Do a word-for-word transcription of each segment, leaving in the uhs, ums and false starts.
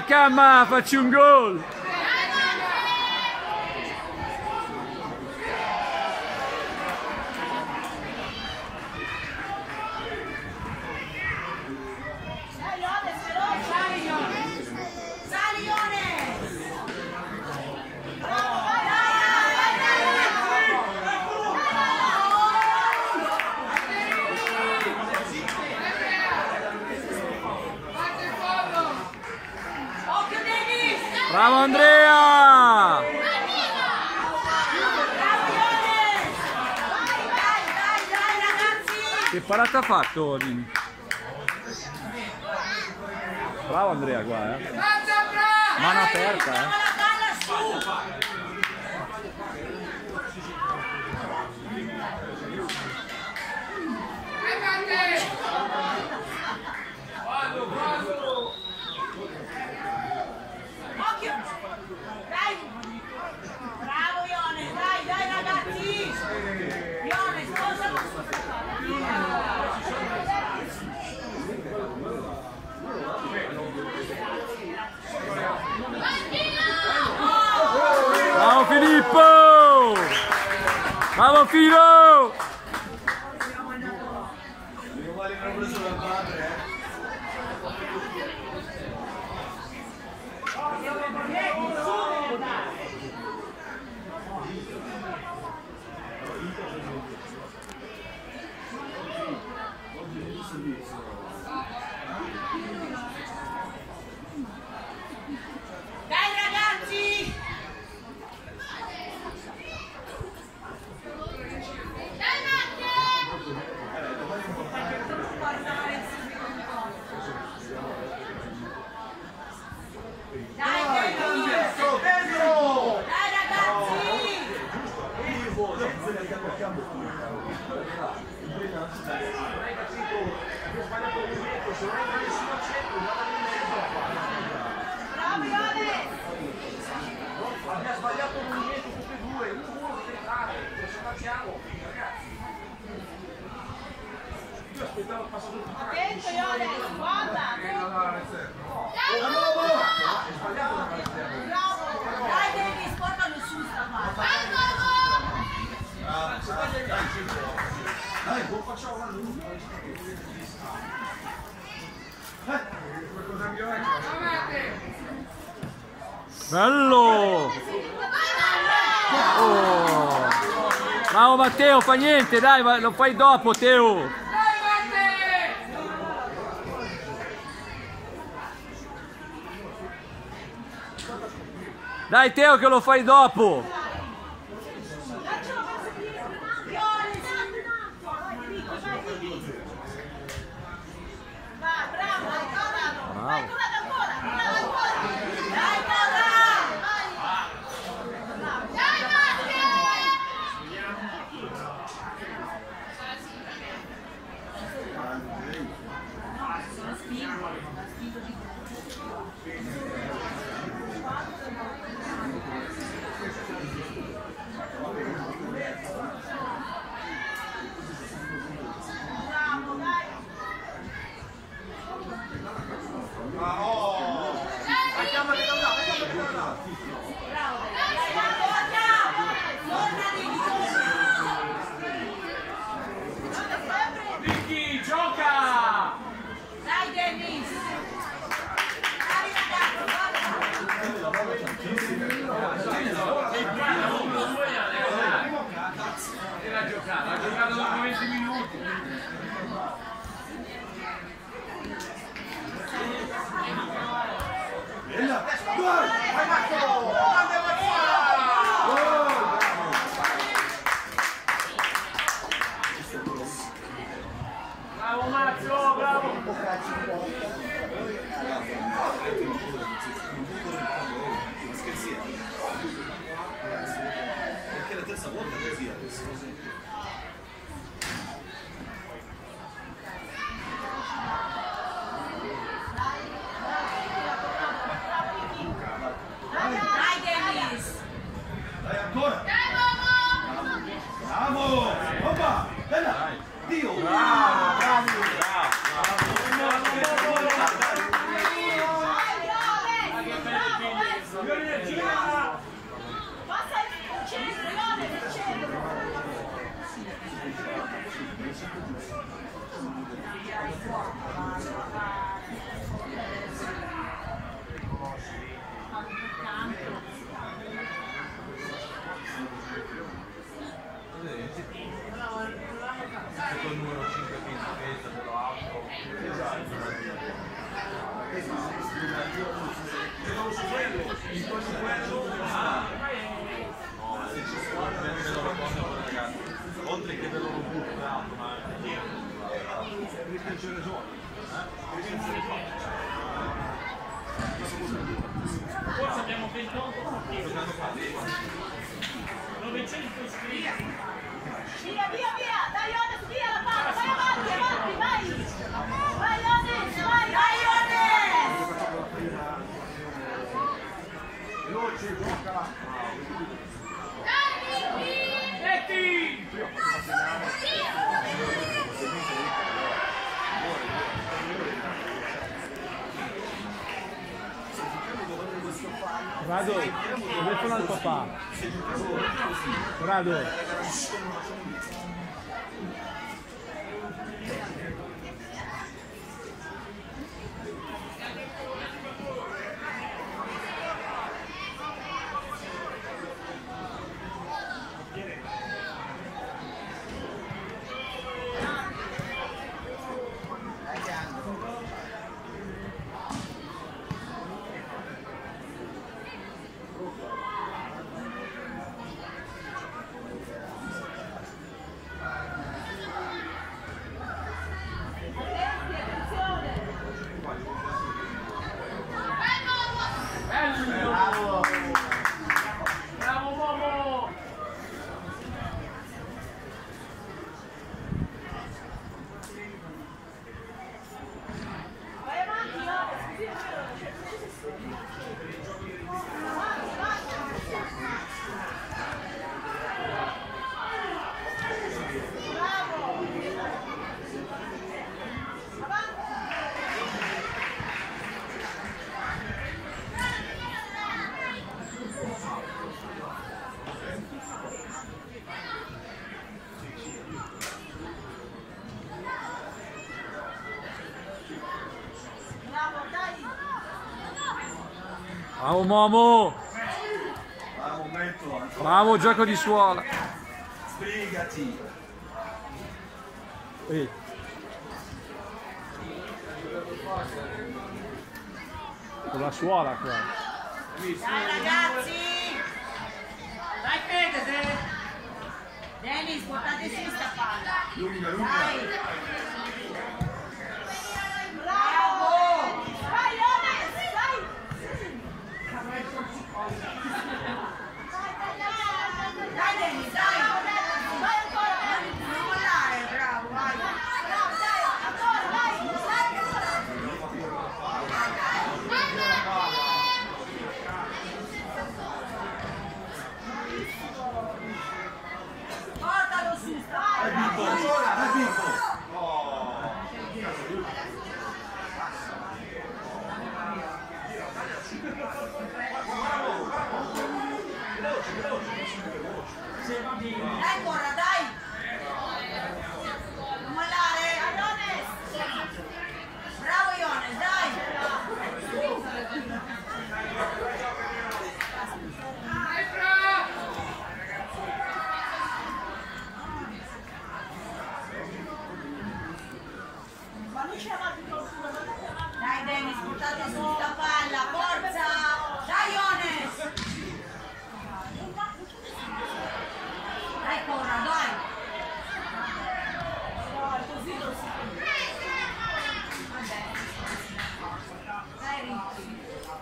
Dai Camma, facci un gol! Bravo Andrea! Che parata ha fatto Lini? Bravo Andrea qua, eh! Mano aperta, eh! Bravo Filippo! Bravo Filo! Abbiamo sbagliato un movimento tutti e due, uno deve fare, se facciamo, ragazzi. Io aspettavo il passato di attento Ione, guarda! Bravo! È sbagliato da fare esterno. Bravo! Dai devi sporcalo su sta parte! Dai, non facciamo la lunga. Bello! Oh. Bravo Matteo, fa niente, dai, lo fai dopo Teo! Dai Teo che lo fai dopo! Bravo! Vicky, gioca! Dai Dennis! Dai ragazzo, Era giocata, ha giocato dopo venti minuti. Gol! Vai Marco! Grande bravo Marzio, bravo! Perché la terza volta è così adesso. c'è ragione. Forse abbiamo ventotto novecento iscritti. Via, via, via! Dai Iones, via la palla! Vai avanti, avanti, vai! Vai Iones, vai! Vai Iones! Veloce, gioca! Metti! Rado, telefono al papà. Rado. Bravo! Bravo uomo! Vai avanti Iones, così è avanti, avanti! Bravo! Avanti! Bravo, dai! Bravo Momo. Bravo, momento, ancora. Bravo, gioco di suola. Sbrigati! Ehi. Con la suola qua. Dai ragazzi! Dai Fede, te! Dennis, portate su sta palla! Lunga, lunga! Dai! Bravo! Vai Iones, dai! Dai Dennis, dai! Vai ancora! Non mollare, bravo, vai! Bravo, dai, ancora, vai! Dai ancora! Portalo su, Hai vinto, dai! ancora, hai vinto! Oh! Dai ancora, dai! Non mollare! Iones! Bravo Iones, dai! Ma non c'è avanti qualcuno, andate avanti! Dai Dennis, buttate su sta palla, forza! Dai Iones! Dai Corra, dai! No, così non si può. Vabbè. Dai Ricci.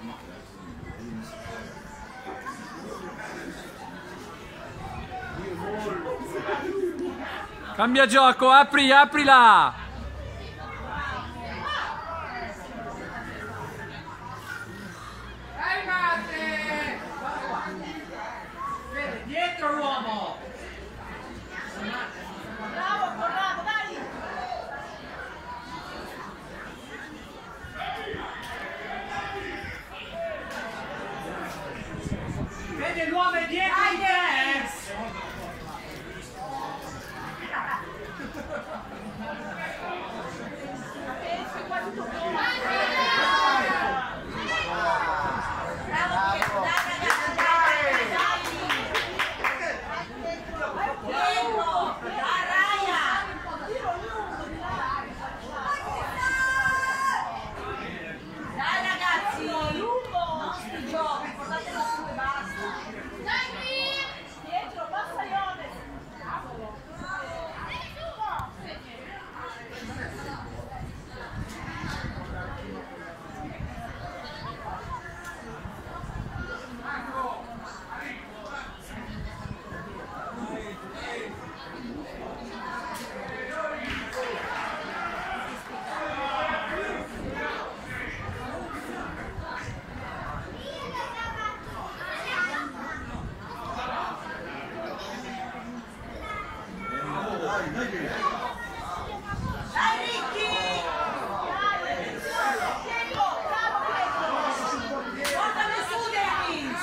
Cambia gioco, apri, aprila. Dai madre! Fede, dietro l'uomo! Bravo, Corrado, dai! Vede l'uomo è dietro Dai, di te! Penso qua tutto buono. Bravo Pietro, dai ragazzi, dai, dai, dai! Pietro, Arraia! Dai ragazzi! Lungo! Non si gioca, portatelo su e basta! Dai Ricchi! Portami su Dennis!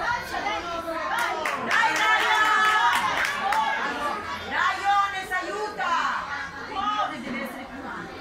Dai Dai! Dai Iones, aiuta! Deve essere più avanti.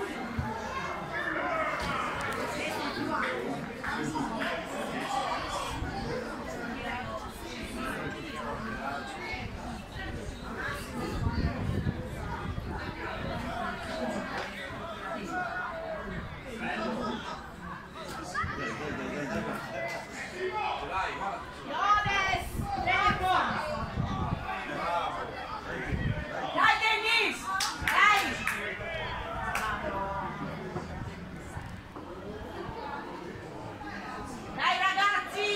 Dai Dennis! Dai! Dai ragazzi!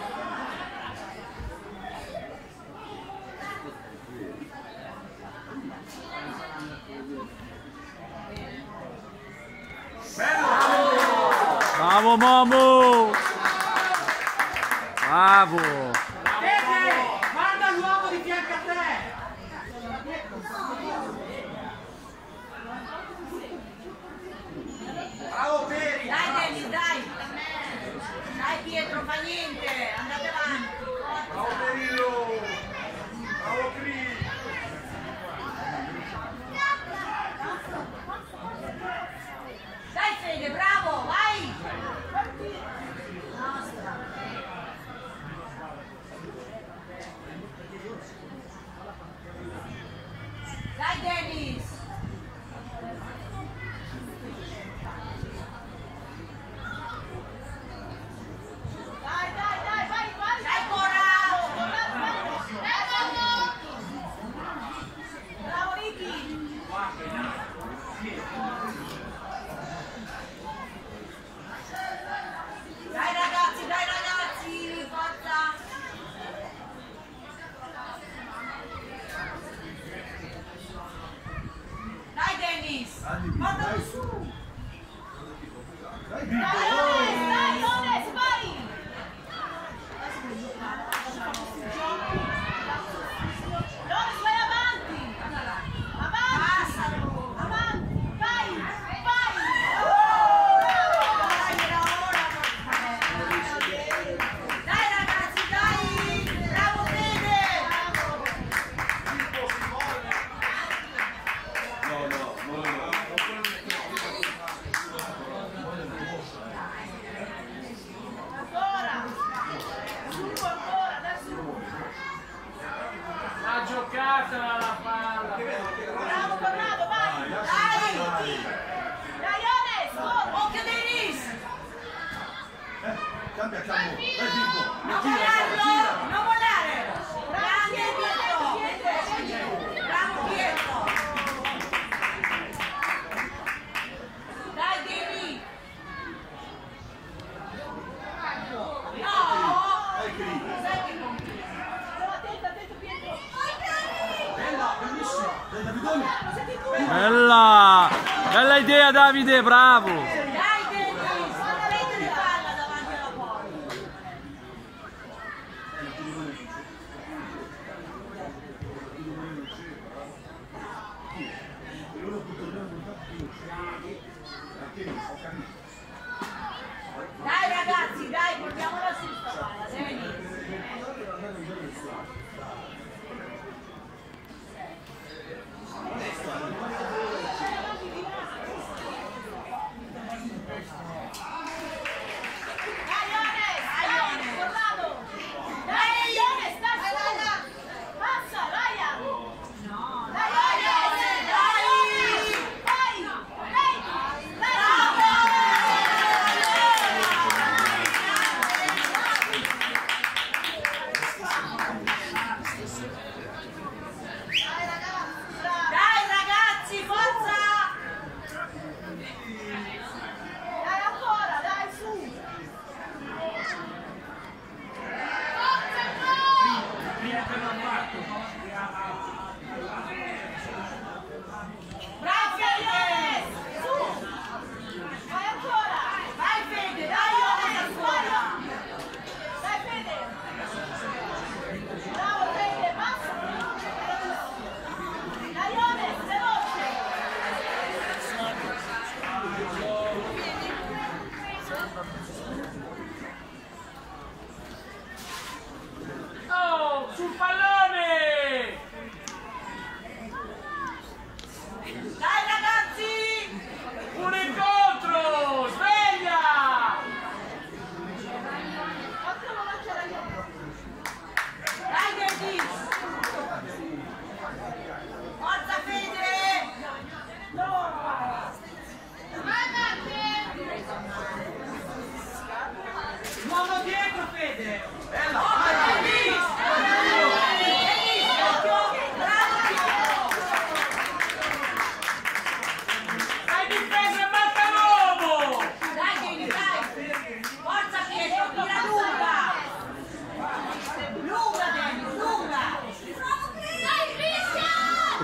Bravo Momo! Bravo! Fede, guarda l'uomo di fianco a te. Bravo Peri! Dai Dennis, dai! Dai Pietro, fa niente! Andate avanti! Bravo Perillo! Bravo Cri! Dai Fede, bravo, vai! Dai Dennis! Dai, dai, dai, vai, vai! Dai Cora! Bravo Ricky! Dai ragazzi, dai ragazzi, forza! Dai Dennis! Portami su! Dai Dai Vico! Iones, dai Iones, vai! Iones, vai avanti! Avanti! Avanti! Vai! Vai! Dai, era ora! Dai ragazzi, dai! Bravo Fede! No, no, no, no. Ancora! Su ancora, adesso! Ha giocata la palla. Bravo Corrado, vai! Dai! Dai Iones! Occhio Dennis! Cambia Cammo! Dai Vico! Non mollarlo! Non mollare! Grande Pietro! Bravo Pietro! Dai Denny! No! Dai Cri! Sai che non... Attento, attento Pietro! Bella, bellissima! Dai Davidone! Bella! Bella idea Davide, bravo! Dai Dennis! Prendete di palla davanti alla porta! Dai ragazzi, dai, portiamola su sta palla, Dennis!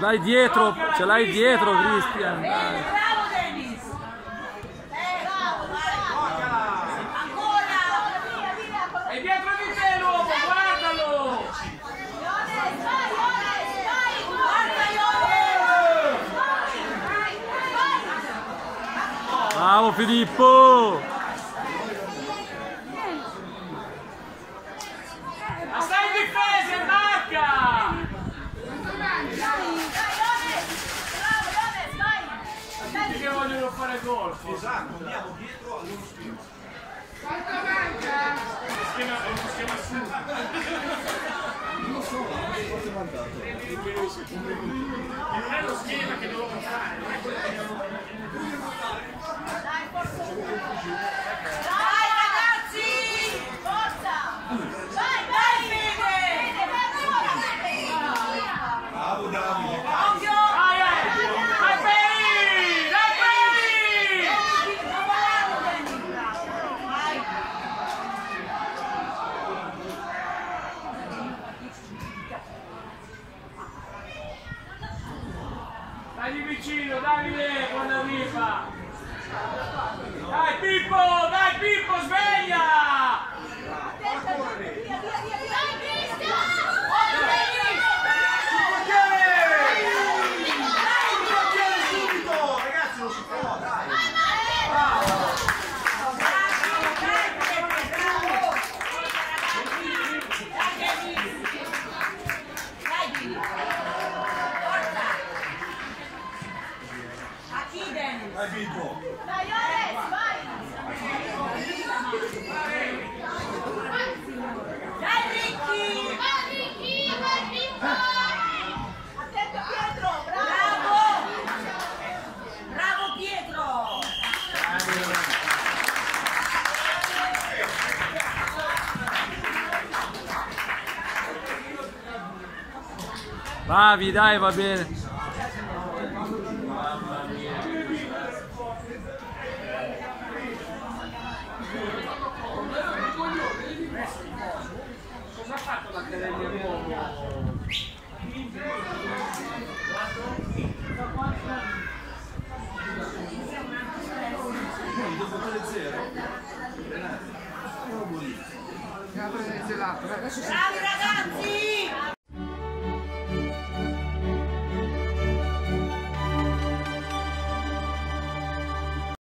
l'hai dietro, ce l'hai dietro Cristian. Bene, bravo Dennis. Eh, bravo, vai. Ancora. Via, via. È dietro di te l'uomo, guardalo! Iones, vai, Iones, vai. Guarda Iones. Vai, vai. Bravo Filippo! Ma stai in difesa e marca! Tutti che vogliono fare gol. Esatto, andiamo dietro all'uno schema. Schema, è uno schema assurdo. Non so, quanto è mandato? Non è lo schema che devo fare. Dai ragazzi! Forza! Vai, vai, Fede! Bravo Davide. Occhio! Vai, vai, Peri! Dai, Peri! Vai! Dai vicino, Davide, quando arriva! Dai Pippo, dai Pippo, sveglia! Via, via, via, via! Dai, Cristian! Subito, ragazzi, non si può, dai. Hai vinto. Dai, Iones, vai! Dai, Ricky! Vai, Ricky! Vai, Ricky! Attento Pietro! Bravo! Bravo Pietro! Bravi, dai, va bene. Cosa ha fatto la Terelli all'uomo? Dopo tre zero. Bravi ragazzi!